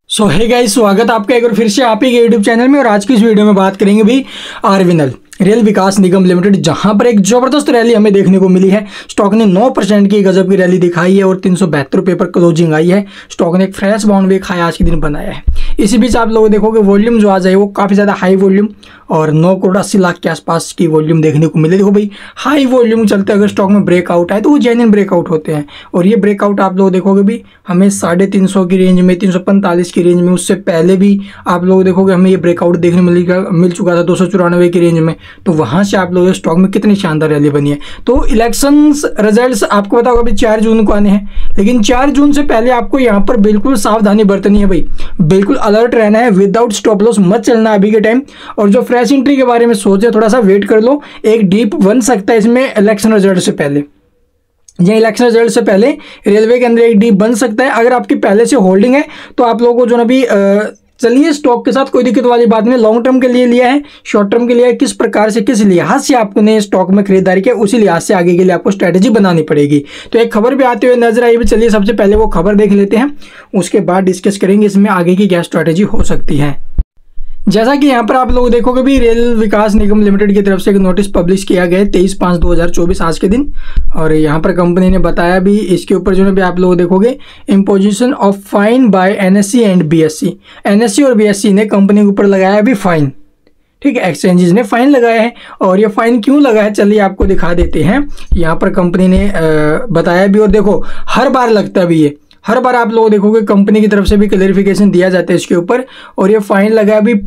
सो hey guys, स्वागत आपका एक बार फिर से आप ही के यूट्यूब चैनल में। और आज की इस वीडियो में बात करेंगे भी आरवीएनएल रेल विकास निगम लिमिटेड, जहां पर एक जबरदस्त रैली हमें देखने को मिली है। स्टॉक ने 9% की गजब की रैली दिखाई है और 372 रुपये पर क्लोजिंग आई है। स्टॉक ने एक फ्रेश बाउंड भी खाया, आज के दिन बनाया है। इसी बीच आप लोग देखोगे वॉल्यूम जो आज है वो काफ़ी ज़्यादा हाई वॉल्यूम और 9 करोड़ 80 लाख के आसपास की वॉल्यूम देखने को मिले। देखो भाई, हाई वॉल्यूम चलते अगर स्टॉक में ब्रेकआउट आए तो वो जेन्युइन ब्रेकआउट होते हैं। और ये ब्रेकआउट आप लोग देखोगे भी हमें 350 की रेंज में, 345 की रेंज में, उससे पहले भी आप लोग देखोगे हमें ये ब्रेकआउट देखने मिल चुका था 294 की रेंज में। तो वहाँ से आप लोग स्टॉक में कितनी शानदार रैली बनी है। तो इलेक्शंस रिजल्ट्स आपको पता होगा अभी 4 जून को आने हैं, लेकिन 4 जून से पहले आपको यहाँ पर बिल्कुल सावधानी बरतनी है भाई। बिल्कुल अलर्ट रहना है, विदाउट स्टॉप लॉस मत चलना अभी के टाइम। और जो फ्रेश एंट्री के बारे में सोचे, थोड़ा सा वेट कर लो। एक डीप बन सकता है इसमें इलेक्शन रिजल्ट से पहले, या इलेक्शन रिजल्ट से पहले रेलवे के अंदर एक डीप बन सकता है। अगर आपकी पहले से होल्डिंग है तो आप लोगों को जो ना भी चलिए स्टॉक के साथ कोई दिक्कत वाली बात नहीं। लॉन्ग टर्म के लिए लिया है, शॉर्ट टर्म के लिए किस प्रकार से, किस लिहाज से आपने स्टॉक में खरीदारी किया, उसी लिहाज से आगे के लिए आपको स्ट्रैटेजी बनानी पड़ेगी। तो एक खबर भी आते हुए नजर आई भी, चलिए सबसे पहले वो खबर देख लेते हैं, उसके बाद डिस्कस करेंगे इसमें आगे की क्या स्ट्रैटेजी हो सकती है। जैसा कि यहाँ पर आप लोग देखोगे भी रेल विकास निगम लिमिटेड की तरफ से एक नोटिस पब्लिश किया गया है 23/5/2024 आज के दिन। और यहाँ पर कंपनी ने बताया भी इसके ऊपर जो है भी आप लोग देखोगे imposition of fine by NSE and BSE. NSE और बीएससी ने कंपनी के ऊपर लगाया भी फाइन, ठीक है, एक्सचेंजेस ने फाइन लगाया है। और ये फाइन क्यों लगा है चलिए आपको दिखा देते हैं। यहाँ पर कंपनी ने बताया भी, और देखो हर बार लगता भी ये, हर बार आप लोग देखोगे कंपनी की तरफ से भी क्लेरिफिकेशन दिया जाता है इसके ऊपर। और ये फाइन लगाया भी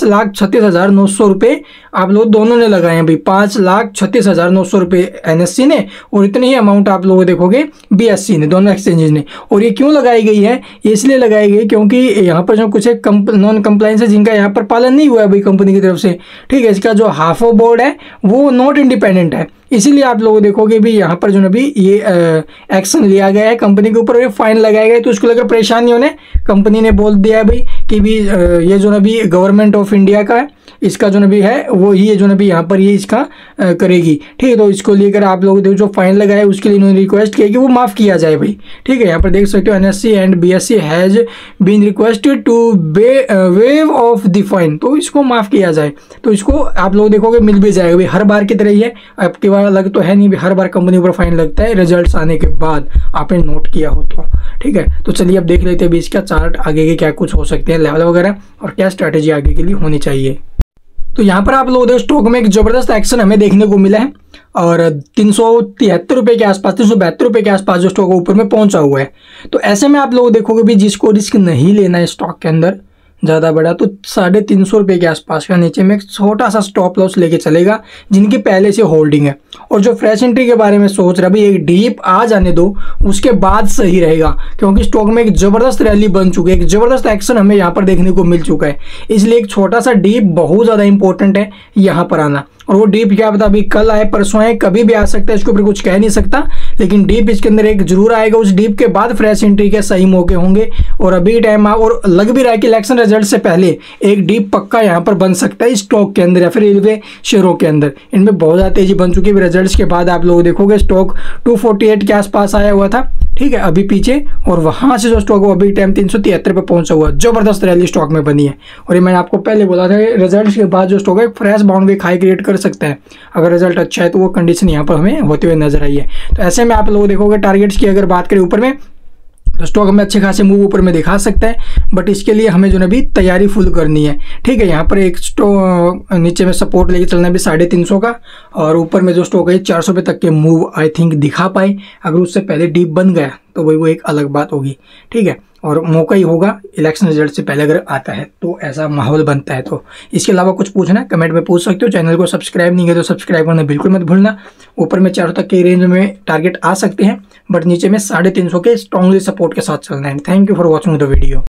5,36,900 रुपये आप लोग दोनों ने लगाए हैं भाई। 5,36,900 रुपये एनएससी ने और इतने ही अमाउंट आप लोग देखोगे बीएससी ने, दोनों एक्सचेंजेस ने। और ये क्यों लगाई गई है, ये इसलिए लगाई गई क्योंकि यहाँ पर जो कुछ एक नॉन कंप्लाइंस है जिनका यहाँ पर पालन नहीं हुआ है भाई कंपनी की तरफ से, ठीक है। इसका जो हाफ ऑफ बोर्ड है वो नॉट इंडिपेंडेंट है, इसीलिए आप लोग देखोगे भी यहाँ पर जो ना भी ये एक्शन लिया गया है कंपनी के ऊपर, ये फाइन लगाया गया है। तो उसको लेकर परेशानी होने कंपनी ने बोल दिया है भाई कि भी ये जो ना भी गवर्नमेंट ऑफ इंडिया का है, इसका जो ना भी है वो ही जो ना भी यहाँ पर ये इसका करेगी, ठीक है। तो इसको लेकर आप लोग जो फाइन लगाया है उसके लिए इन्होंने रिक्वेस्ट किया कि वो माफ़ किया जाए भाई, ठीक है। यहाँ पर देख सकते हो NSC and BSC has been requested to waive off the fine, तो इसको माफ़ किया जाए। तो इसको आप लोग देखोगे मिल भी जाएगा भाई, हर बार की तरह ही है। आपके बार अलग तो है नहीं, हर बार कंपनी पर फाइन लगता है रिजल्ट्स आने के बाद, आपने नोट किया हो तो, ठीक है। तो चलिए अब देख लेते हैं भी इसका चार्ट आगे के क्या कुछ हो सकते हैं लेवल वगैरह, और क्या स्ट्रैटेजी आगे के लिए होनी चाहिए। तो यहाँ पर आप लोग स्टॉक में एक जबरदस्त एक्शन हमें देखने को मिला है और 373 रुपये के आसपास, 372 रुपये के आसपास जो स्टॉक ऊपर में पहुंचा हुआ है। तो ऐसे में आप लोग देखोगे भी जिसको रिस्क नहीं लेना है स्टॉक के अंदर ज़्यादा बड़ा, तो 350 रुपये के आसपास का नीचे में एक छोटा सा स्टॉप लॉस लेके चलेगा जिनकी पहले से होल्डिंग है। और जो फ्रेश एंट्री के बारे में सोच रहा है भाई एक डीप आ जाने दो, उसके बाद सही रहेगा, क्योंकि स्टॉक में एक ज़बरदस्त रैली बन चुकी है, एक ज़बरदस्त एक्शन हमें यहाँ पर देखने को मिल चुका है। इसलिए एक छोटा सा डीप बहुत ज़्यादा इंपॉर्टेंट है यहाँ पर आना। और वो डीप क्या पता अभी कल आए, परसों आए, कभी भी आ सकता है, इसके ऊपर कुछ कह नहीं सकता, लेकिन डीप इसके अंदर एक जरूर आएगा। उस डीप के बाद फ्रेश एंट्री के सही मौके होंगे। और अभी टाइम और लग भी रहा है कि इलेक्शन रिजल्ट से पहले एक डीप पक्का यहाँ पर बन सकता है स्टॉक के अंदर या फिर रेलवे शेयरों के अंदर। इनमें बहुत ज़्यादा तेजी बन चुकी है। रिजल्ट्स के बाद आप लोग देखोगे स्टॉक 248 के आसपास आया हुआ था, ठीक है, अभी पीछे, और वहाँ से जो स्टॉक अभी टाइम 373 पे पहुंचा हुआ, जबरदस्त रैली स्टॉक में बनी है। और ये मैंने आपको पहले बोला था रिजल्ट्स के बाद जो स्टॉक है फ्रेश बाउंड भी हाई क्रिएट कर सकता है अगर रिजल्ट अच्छा है। तो वो कंडीशन यहाँ पर हमें होते हुए नजर आई है। तो ऐसे में आप लोग देखोगे टारगेट्स की अगर बात करें ऊपर में, तो स्टॉक हमें अच्छे खासे मूव ऊपर में दिखा सकता है, बट इसके लिए हमें जो है भी तैयारी फुल करनी है, ठीक है। यहाँ पर एक नीचे में सपोर्ट लेके चलना है भी 350 का, और ऊपर में जो स्टॉक है 400 रुपये तक के मूव आई थिंक दिखा पाए। अगर उससे पहले डीप बन गया तो भाई वो एक अलग बात होगी, ठीक है। और मौका ही होगा इलेक्शन रिजल्ट से पहले अगर आता है तो ऐसा माहौल बनता है। तो इसके अलावा कुछ पूछना है कमेंट में पूछ सकते हो। चैनल को सब्सक्राइब नहीं किया तो सब्सक्राइब करना बिल्कुल मत भूलना। ऊपर में 400 तक के रेंज में टारगेट आ सकते हैं, बट नीचे में 350 के स्ट्रांगली सपोर्ट के साथ चलना है। Thank you for watching the video.